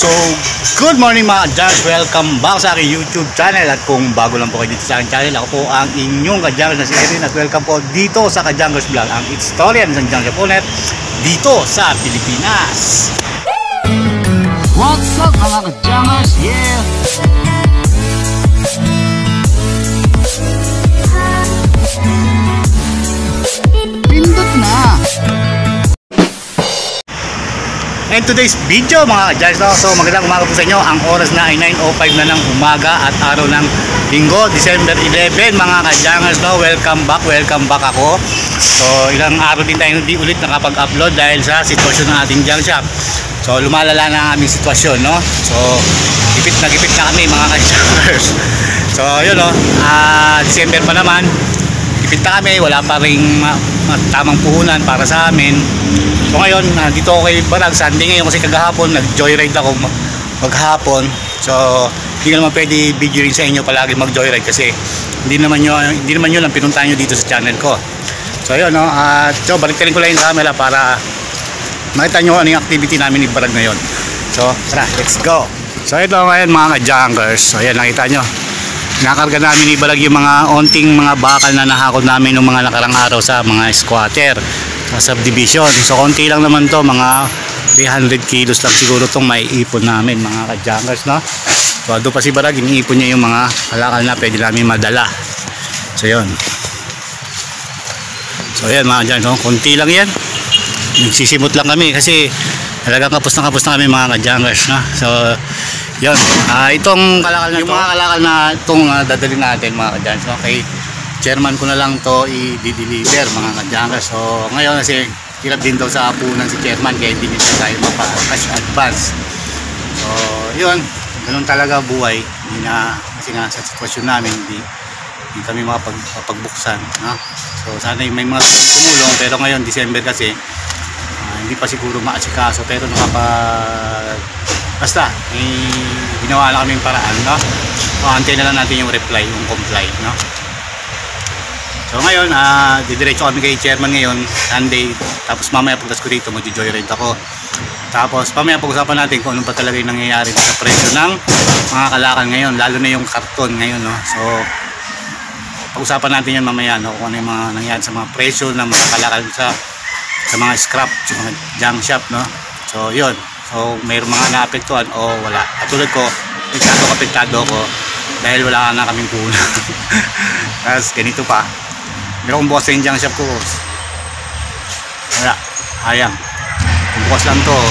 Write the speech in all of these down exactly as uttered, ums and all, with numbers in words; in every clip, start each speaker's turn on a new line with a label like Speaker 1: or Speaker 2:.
Speaker 1: So, good morning mga Kadyangers. Welcome back sa aking YouTube channel. At kung bago lang po kayo dito sa aking channel, ako po ang inyong Kadyangers na si Erin. At welcome po dito sa Kadyangers Vlog, ang istorya ng Kadyangers po net dito sa Pilipinas.
Speaker 2: What's up mga Kadyangers? Yeah! Pindot na!
Speaker 1: And today's video mga Kadyangers, no? So magandang umaga po sa inyo. Ang oras na ay nine oh five na ng umaga at araw ng Linggo, December eleven mga Kadyangers, no? Welcome back, welcome back ako. So ilang araw din tayo hindi ulit nakapag-upload dahil sa sitwasyon ng ating junk shop. So lumalala na ang aming sitwasyon, no? So gipit na gipit na kami mga Kadyangers. So yun, no? Uh, December pa naman, gipit na kami, wala pa ring tamang puhunan para sa amin. So ngayon, uh, dito ako kay Barag, Sunday ngayon kasi kagahapon nag-joyride ako maghapon. So hindi naman pwede video rin sa inyo palagi mag-joyride kasi hindi naman yun, hindi naman yun ang pinuntahan nyo dito sa channel ko. So yun, no? Uh, so baliktarin ko lang yung camera para makita nyo ano yung activity namin ni Barag ngayon. So tara, let's go. So ito ngayon mga Kadyangers. So ayan, nakita nyo, nakarga namin ni Barag yung mga onting mga bakal na nahakot namin ng mga nakarang araw sa mga squatter sa subdivision. So konti lang naman to, mga three hundred kilos lang siguro itong may ipon namin mga Kadyangers, no? So doon pa si Barag, iniipon niya yung mga kalakal na pwede namin madala. So yun. So yan mga Kadyangers, no? Konti lang yan, nagsisimot lang kami kasi talagang kapos na kapos na kami mga Kadyangers, no? So yun, uh, itong kalakal na yung to, mga kalakal na itong uh, dadalhin natin mga Kadyangers, no? Kay chairman ko na lang to i-deliver mga Kadyangers. So ngayon kasi hirap din daw sa apunan si chairman kaya hindi nila tayo mapa-cash advance. So yun, ganun talaga buhay. Hindi na, kasi nga sa sitwasyon namin hindi, hindi kami makapag, mapagbuksan, no? So sana may mga tumulong, pero ngayon December kasi uh, hindi pa siguro maasikaso, pero nakapag basta may ginawa lang kami yung paraan, no? So antay na lang natin yung reply, yung comply, no? So ngayon, uh, didiretso kami kay chairman ngayon, Sunday. Tapos mamaya pagkas ko dito, mag-joyride ako. Tapos mamaya pag-usapan natin kung ano pa talaga yung nangyayari sa presyo ng mga kalakal ngayon, lalo na yung karton ngayon, no? So pag-usapan natin yan mamaya, no? Kung ano yung mga nangyayari sa mga presyo ng mga kalakal sa, sa mga scrap, sa mga junk shop, no? So yun, so mayroong mga naapektuhan o wala. Katulad ko, apektado apektado ko dahil wala na kaming puhunan. Tapos ganito pa, meron kong bukas sa yung junk shop ko, wala, hayang. Kung bukas lang to,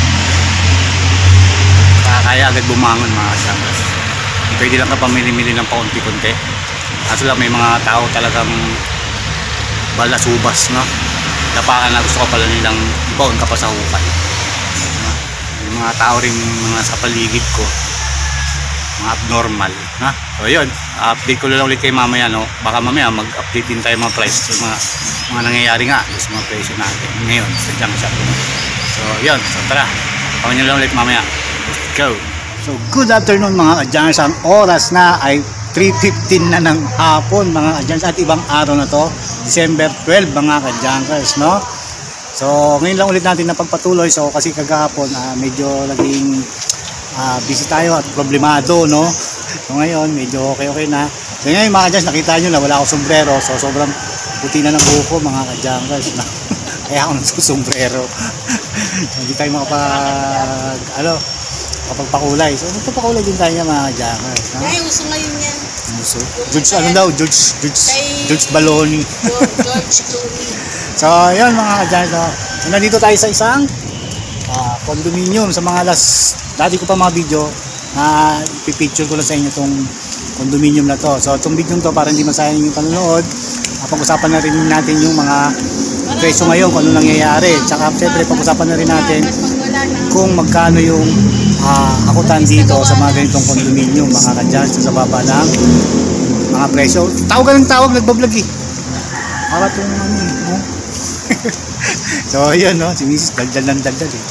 Speaker 1: kaya agad bumangon mga Kadyangers. Pwede lang ka pamili-mili ng paunti-kunti. Kaso lang may mga tao talagang balasubas, no? Dapakan na gusto ko pala nilang ibaon ka pa sa hukay. Yung mga tao rin mga sa paligid ko, mga abnormal, na? So yun, update ko lang ulit kay mamaya, no? Baka mamaya mag-update din tayo mga price sa mga, mga nangyayari nga sa mga presyo natin ngayon sa junk shop. So yun, so tara, paman nyo lang ulit mamaya. Let's go. So good afternoon mga Kadyangers. Ang oras na ay three fifteen na ng hapon mga Kadyangers, at ibang araw na to, December twelve mga Kadyangers, no? So ngayon lang ulit natin na pagpatuloy. So kasi kagahapon uh, medyo naging uh, busy tayo at problemado, no? So ngayon medyo okay okay na. So ngayon mga Kadyangers, nakita nyo na wala akong sombrero. So sobrang puti na ng buhok ko mga Kadyangers, no? Kaya ako nagsusombrero. Hindi tayo makapag ano, kapagpakulay. So magpapakulay din tayo mga Kadyangers, no?
Speaker 3: Ay, uso ngayon yan.
Speaker 1: Uso? George ano daw? George George George Baloney.
Speaker 3: George Clooney.
Speaker 1: So yun mga Kadyangers, no? So, nandito tayo sa isang uh, condominium. Sa mga last dati ko pa mga video na uh, ipipicture ko lang sa inyo itong condominium na to. So itong video to para hindi masayang yung panonood, uh, pag-usapan na rin natin yung mga presyo ngayon, kung ano nangyayari. Tsaka siyempre pag-usapan na rin natin kung magkano yung uh, akutan dito sa mga ganitong condominium mga Kadyangers, sa baba ng mga presyo. Tawag ng tawag, nagbablog eh. Para itong ano eh, no? So yun, no? Si Missus daldal ng daldal eh.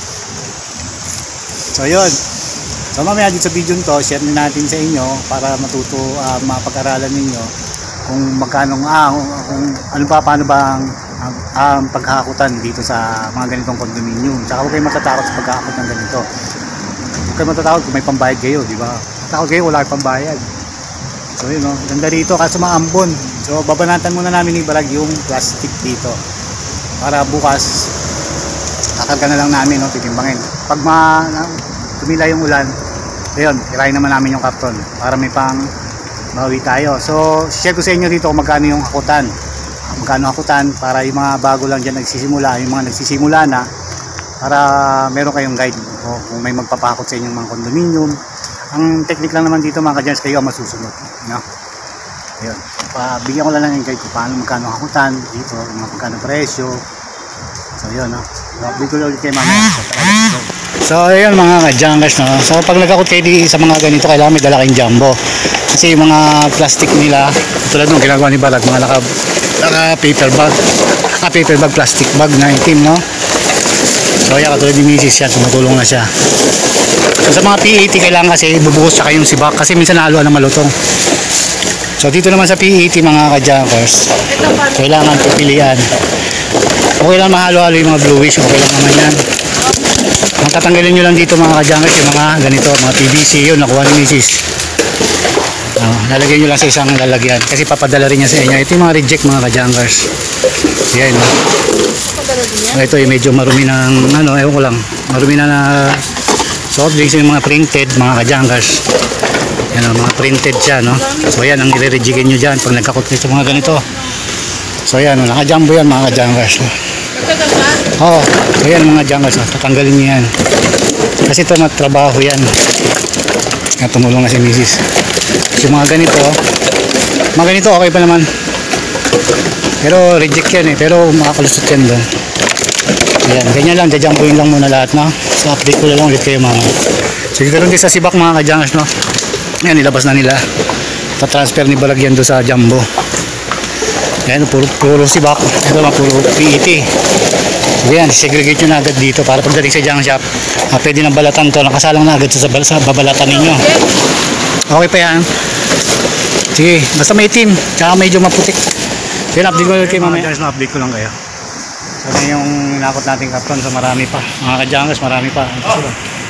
Speaker 1: So yun, so mamaya dito sa video to, share natin sa inyo para matuto, uh, mapag-aralan ninyo kung magkano, ah, kung ano pa, paano ba ang ang, ang paghahakutan dito sa mga ganitong condominium. Tsaka huwag kayong matatakot sa paghahakutan ng ganito. kayo matatakot kung may pambayad kayo, di ba? Takot kayo, wala kayong pambayad. So yun, no? Ganda dito kasi mga ambon. So babanatan muna namin ni Balag yung plastic dito. Para bukas, kakarga na lang namin, no? Titimbangin. Pag ma, tumila yung ulan, ayun, irahin naman namin yung karton para may pang bawi tayo. So share ko sa inyo dito kung magkano yung hakutan. Magkano hakutan para yung mga bago lang dyan nagsisimula, yung mga nagsisimula na, para meron kayong guide o kung may magpapakot sa inyong mga condominium. Ang technique lang naman dito mga ka-Jans, kayo ang masusunod, no? Ayun, pabigyan ko lang ng guide kung paano magkano hakutan dito, mga magkano presyo. So yun, no? Update ko ulit kayo mamaya. So ayun mga ka-Jangers, no? So pag nag-akot kayo di sa mga ganito, kailangan may dala kayong jumbo. Kasi yung mga plastic nila, tulad nung ginagawa ni Balag, mga naka, naka paper bag, naka paper bag, plastic bag na itim, no? So yan, katulad ni Missus yan, sumutulong na siya. So sa mga P eighty kailangan kasi bubuhos siya kayong sibak kasi minsan nahaluan ng malutong. So dito naman sa P eighty mga ka-Jankers, kailangan pipilian. Okay lang mahalo-halo yung mga bluish, okay lang naman yan. Ang tatanggalin nyo lang dito mga ka-Jankers, yung mga ganito, mga P V C, yun nakuha ni Missus Oh, lalagyan nyo lang sa isang lalagyan kasi papadala rin niya sa inyo. Ito yung mga reject mga ka-Jankers. Yan, no? So, ito yung medyo marumi ng ano, ewan ko lang, marumi na na soft drinks, yung mga printed mga ka-Jankers. Yan, no? Mga printed siya, no? So yan ang i-rejectin nyo dyan pag nagkakot sa mga ganito. So yan, no? Naka-jumbo yan mga ka-Jankers. Oo, oh, so yan mga Jankers, no? Tatanggalin nyo yan kasi ito matrabaho yan. Yan, tumulong na si Missus Yung mga ganito, mga ganito okay pa naman, pero reject yan eh, pero makakalusot yan doon. Ayan, ganyan lang, jajumpuin lang muna lahat, no? So update ko lang ulit kayo mga. So ganoon din sa sibak mga ka-Jankers, no? Ayan, nilabas na nila, tatransfer ni Balag yan doon sa jumbo. Ayan, puro, puro sibak, ito mga puro P E T. Ayan, segregate nyo na agad dito para pagdating sa junk shop, ah, pwede nang balatan to, nakasalang na agad sa, sa babalatan ninyo. Okay pa yan. Sige, basta may team, tsaka medyo maputik. So yun, update ko lang kayo mamaya. Guys, na-update ko lang kayo. So yun yung nakot nating karton, so marami pa. Mga ka-Jankers, marami pa. Ayan,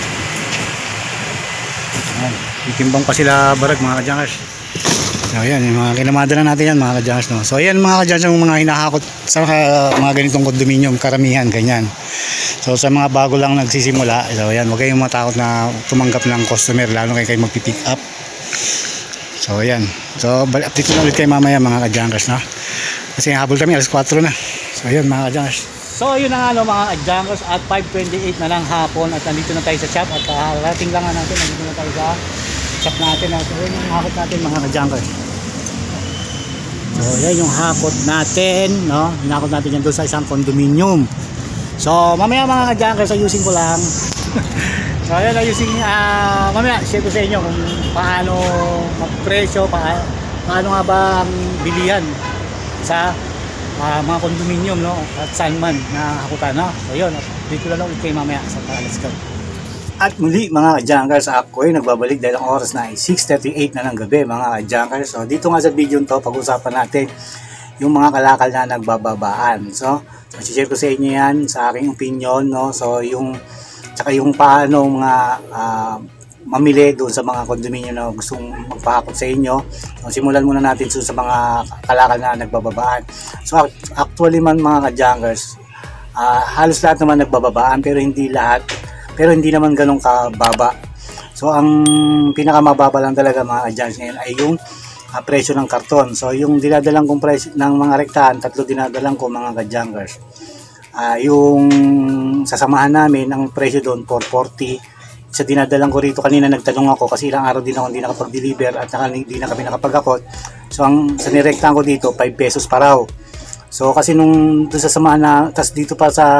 Speaker 1: itimbang pa sila Barag mga ka-Jankers. So yan, yung mga kinamada na natin yan mga ka-Jankers, no? So yan mga ka-Jankers, yung mga hinahakot sa mga, mga ganitong condominium, karamihan, ganyan. So sa mga bago lang nagsisimula, so yan, huwag kayong matakot na tumanggap ng customer, lalo kayo kayo magpipick up. So yan, so update ko ulit kayo mamaya mga ka-Jankers, no? Kasi habol kami, alas kwatro na. So yan mga ka-Jankers. So yun na nga no, mga ka-Jankers, at five twenty-eight na lang hapon at nandito na tayo sa shop at uh, rating lang nga natin, nandito na tayo sa shop natin. So yun yung hakot natin mga ka-Jankers. So yan yung hakot natin, no? Hinakot natin yan doon sa isang condominium. So mamaya mga ka-Jankers, ayusin ko lang. So ayan, ayusin, uh, mamaya share ko sa inyo kung paano magpresyo, paano, paano nga ba ang bilihan sa uh, mga condominium, no? At saan man na hakutan, no? So yun, dito lang ulit kayo mamaya sa let's go. At muli mga ka-Jankers, ako ay nagbabalik dahil ang oras na ay six thirty-eight na ng gabi mga ka-Jankers. So dito nga sa video to, pag-usapan natin yung mga kalakal na nagbababaan. So, so share ko sa inyo yan sa aking opinion, no? So yung tsaka yung paano mga uh, mamili doon sa mga condominium na gustong magpahakot sa inyo. So simulan muna natin so, sa mga kalakal na nagbababaan. So actually man mga ka-Jankers, uh, halos lahat naman nagbababaan pero hindi lahat. Pero hindi naman ganun kababa. So ang pinakamababa lang talaga mga ka-Jankers ngayon ay yung uh, presyo ng karton. So yung dinadalang kong presyo ng mga rektahan, tatlo dinadalang ko mga ka-Jankers. Uh, yung sasamahan namin, ang presyo doon four forty. Sa dinadalang ko rito, kanina nagtanong ako kasi ilang araw din ako hindi nakapag-deliver at hindi na kami nakapag-akot. So ang sa nirektahan ko dito five pesos pa raw. So kasi nung doon sa samahan na, tas dito pa sa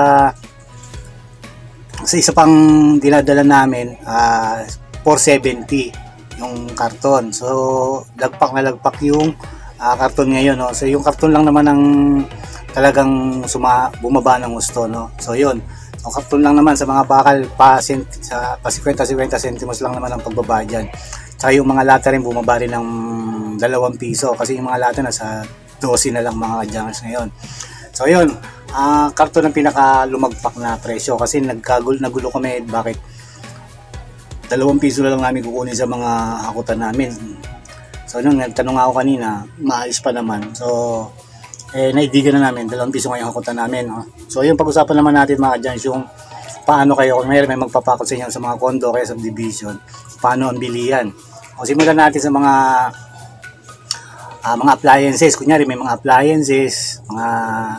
Speaker 1: sa isa pang dinadala namin, uh, four seventy yung karton. So lagpak na lagpak yung uh, karton ngayon, no? So yung karton lang naman ang talagang suma, bumaba ng gusto, no? So yun, so karton lang naman sa mga bakal pa, sent, sa, pa fifty fifty centimos lang naman ang pagbaba dyan. Tsaka yung mga lata rin bumaba rin ng dalawang piso kasi yung mga lata nasa twelve na lang mga ka-Jankers ngayon. So yun, uh, karton ang pinaka lumagpak na presyo kasi nagkagul nagulo kami bakit dalawang piso na lang namin kukunin sa mga hakutan namin. So nung nagtanong ako kanina, maayos pa naman. So eh naidigan na namin, dalawang piso ngayong hakutan namin. No? So yung pag-usapan naman natin mga Jans, yung paano kayo, kung mayroon may magpapakot sa inyo sa mga condo kaya subdivision, paano ang bilihan. O simulan natin sa mga uh, mga appliances. Kunyari may mga appliances, mga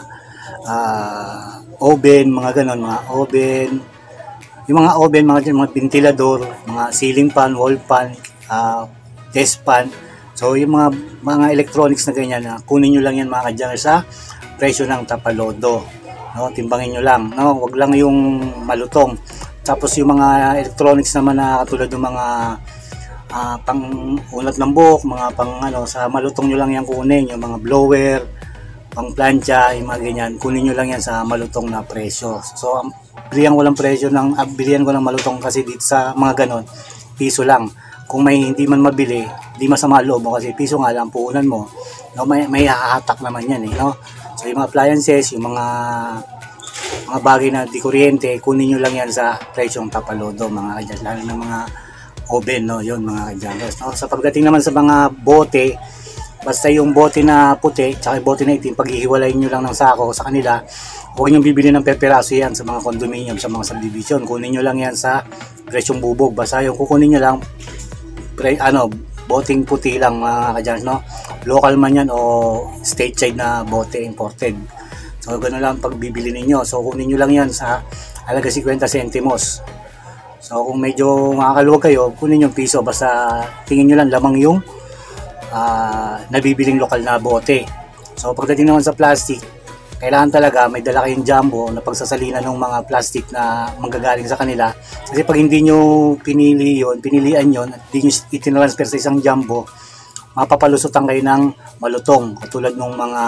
Speaker 1: uh, oven, mga ganon, mga oven. Yung mga oven, mga, mga ventilador, mga ceiling fan, wall fan, uh, desk fan. So yung mga mga electronics na ganyan, na kunin nyo lang yan mga kadyangers sa presyo ng Tapalodo. No, timbangin nyo lang, no, wag lang yung malutong. Tapos yung mga electronics naman na katulad ng mga uh, pang unat ng buhok, mga pang ano, sa malutong nyo lang yan kunin, yung mga blower, pang plancha, yung mga ganyan, kunin nyo lang yan sa malutong na presyo. So ang bilihan ko lang presyo ng uh, bilihan ko ng malutong kasi dito sa mga ganon, piso lang. Kung may hindi man mabili, di masama loob mo kasi piso nga lang puunan mo. No, may may hahatak naman yan eh, no. So yung mga appliances, yung mga mga bagay na di kuryente, kunin niyo lang yan sa presyong Tapalodo mga kadyas, lalo ng mga oven, no, yun mga kadyas, no. Sa pagdating naman sa mga bote, basta yung bote na puti, tsaka yung bote na itim, paghihiwalayin niyo lang ng sako sa kanila. Huwag niyong bibili ng per peraso yan sa mga condominium, sa mga subdivision. Kunin niyo lang yan sa presyong bubog. Basta yung kukunin niyo lang pre, ano, boteng puti lang mga kadyans, no? Local man yan o state side na bote imported. So gano'n lang pagbibili ninyo. So kunin nyo lang yan sa halaga fifty centimos. So kung medyo makakaluwag kayo, kunin yung piso. Basta tingin nyo lang lamang yung uh, nabibiling lokal na bote. So pagdating naman sa plastic, kailangan talaga may dala kayong jumbo na pagsasalina ng mga plastic na manggagaling sa kanila. Kasi pag hindi nyo pinili yun, pinilian yun, at hindi nyo itinransfer sa isang jumbo, mapapalusutan kayo ng malutong. Katulad ng mga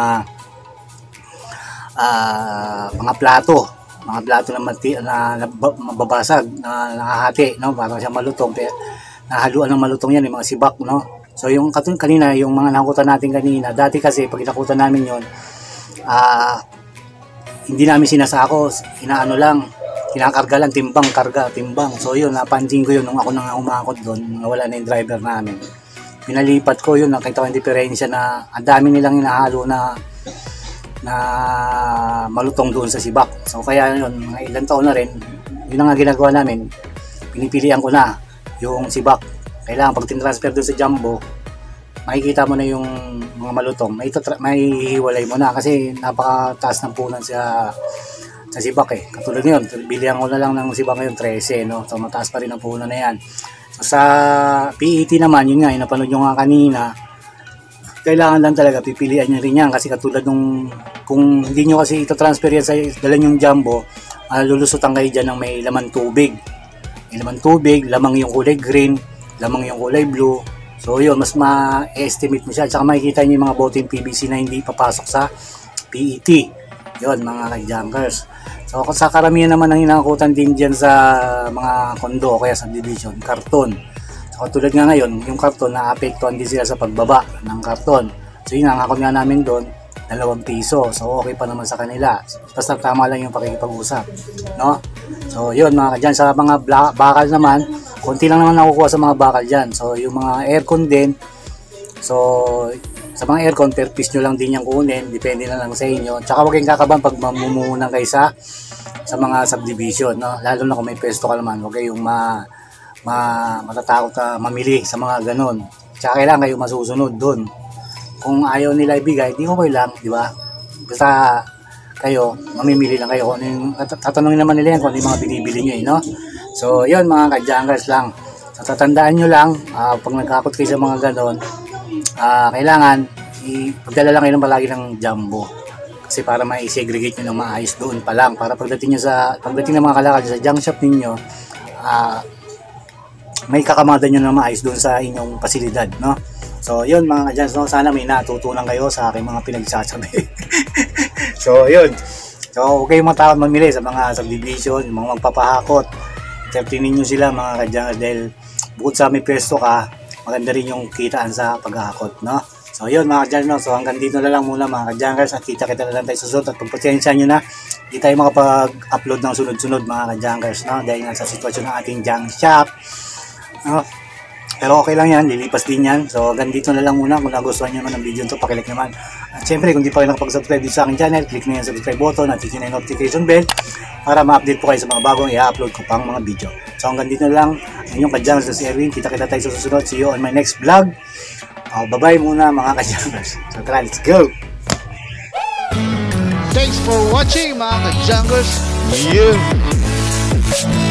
Speaker 1: uh, mga plato, mga plato na, mati, na, na mababasag, na nakahati, no? Parang siya malutong, pero nahaluan ng malutong yan, yung mga sibak, no? So yung katulad kanina, yung mga nakutan natin kanina, dati kasi pag nakutan namin yun, Uh, hindi namin sinasako, inaano lang, kinakarga lang, timbang, karga, timbang. So yun, napansin ko yun nung ako nang umakot doon, nawala na yung driver namin. Pinalipat ko yun, nakita ko yung diferensya na ang dami nilang inahalo na na malutong doon sa sibak. So kaya yun, mga ilang taon na rin, yun ang nga ginagawa namin, pinipilian ko na yung sibak. Kailangan pag tinransfer doon sa jumbo, makikita mo na yung mga malutong, may, may hiwalay mo na kasi napakataas ng punan sa sa sibak eh. Katulad yun, bilihan ko na lang ng sibak ngayon, thirteen, no? So mataas pa rin ang punan na yan. So sa P E T naman, yun nga, yung napanood nyo nga kanina, kailangan lang talaga pipilian nyo rin yan kasi katulad nung, kung hindi nyo kasi ito transfer yan sa dala yung jumbo, uh, lulusutan kayo dyan ng may laman tubig. May laman tubig, lamang yung kulay green, lamang yung kulay blue. So yun, mas ma-estimate mo siya. Tsaka makikita nyo yung mga boteng P V C na hindi papasok sa P E T. Yun mga ka-junkers. So sa karamihan naman ang hinakutan din dyan sa mga kondo o kaya subdivision, karton. So tulad nga ngayon, yung karton na-apektuhan din sila sa pagbaba ng karton. So yun, nangakot nga namin doon, dalawang piso. So okay pa naman sa kanila. Basta tama lang yung pakikipag-usap, no? So yun mga ka-dyan, sa mga bakal naman, konti lang naman nakukuha sa mga bakal dyan. So yung mga aircon din, so sa mga aircon, per piece nyo lang din yung kunin, depende na lang sa inyo. Tsaka huwag kayong kakabahan pag mamumunan kayo sa, sa mga subdivision, no? Lalo na kung may pwesto ka naman, huwag kayong ma, ma, matatakot ka mamili sa mga ganon. Tsaka kailangan kayo masusunod doon. Kung ayaw nila ibigay, di okay lang, di ba? Basta kayo, mamimili lang kayo. Kung ano yung, tatanungin naman nila yan kung ano yung mga binibili nyo, eh, no? So, yun mga ka-junkers lang. So, tatandaan nyo lang, uh, pag nagkakot kayo sa mga ganon, uh, kailangan, ipagdala lang kayo ng palagi ng jumbo. Kasi para ma-segregate nyo ng maayos doon pa lang. Para pagdating nyo sa, pagdating ng mga kalakal sa junk shop ninyo, uh, may kakamada nyo ng maayos doon sa inyong pasilidad, no? So, yun mga ka-junkers, no? Sana may natutunan kayo sa aking mga pinagsasabi. So, yun. So, okay yung mga tao mamili sa mga subdivision, yung mga magpapahakot. Tingnan nyo sila mga ka-junkers dahil bukod sa may pwesto ka, maganda rin yung kitaan sa paghahakot, no? So yun mga ka-junkers, no? So hanggang dito na lang muna mga ka-junkers at kita-kita na lang tayo susunod at pagpasensya nyo na hindi tayo makapag-upload ng sunod-sunod mga ka-junkers, no? Dahil nga sa sitwasyon ng ating junk shop Ah, pero okay lang yan, lilipas din yan. So hanggang dito na lang muna. Kung nagustuhan nyo naman ng video ito, pakilike naman. At syempre, kung di pa kayo nakapag-subscribe dito sa aking channel, click na yung subscribe button at hit nyo na yung notification bell para ma-update po kayo sa mga bagong i-upload ko pang mga video. So hanggang dito na lang, ang inyong ka-Jangers na si Erwin. Kita-kita tayo sa susunod. See you on my next vlog. Uh, bye-bye muna mga ka-Jangers. So tara, let's go!
Speaker 2: Thanks for watching mga ka-Jangers. Yeah.